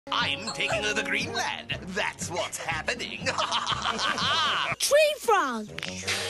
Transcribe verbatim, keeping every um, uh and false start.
I'm taking over Greenland. That's what's happening. Tree frog.